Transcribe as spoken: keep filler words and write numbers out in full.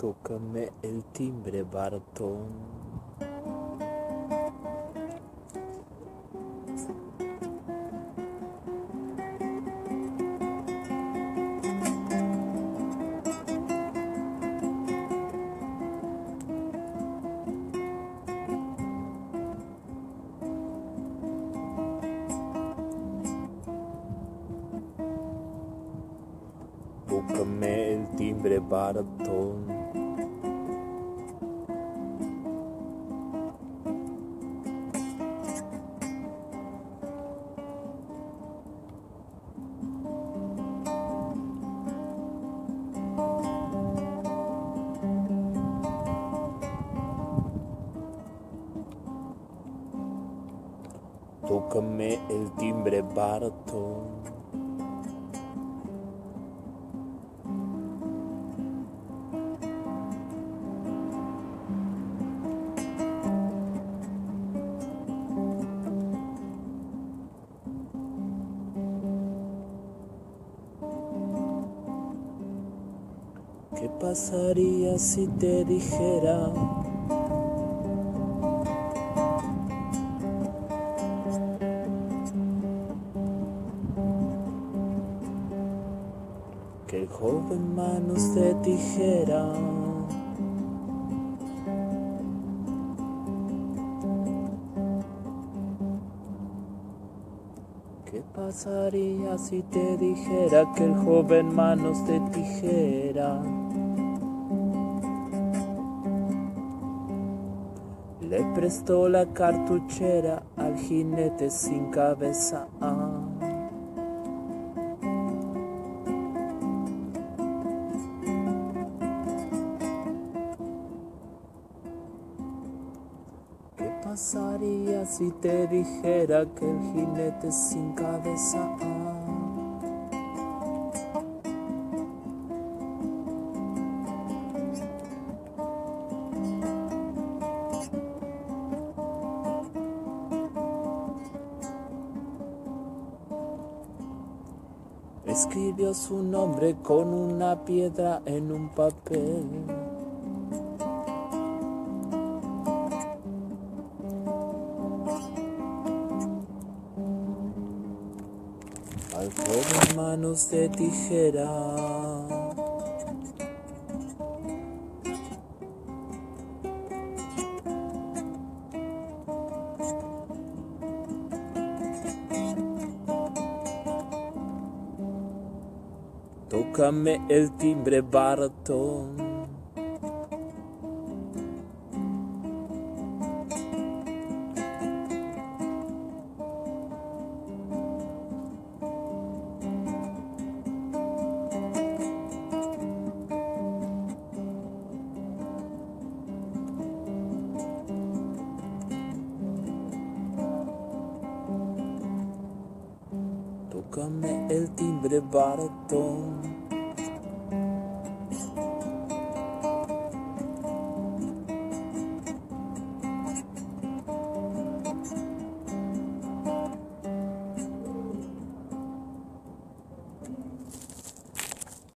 Tócame el timbre, baratón. Tócame el timbre, baratón. Tócame el timbre, baratón. ¿Qué pasaría si te dijera que el joven manos de tijera ¿Qué pasaría si te dijera que el joven manos de tijera le prestó la cartuchera al jinete sin cabeza? ¿Qué pasaría si te dijera que el jinete sin cabeza escribió su nombre con una piedra en un papel? Al joven manos de tijera tócame el timbre, baratón. Tócame el timbre, baratón.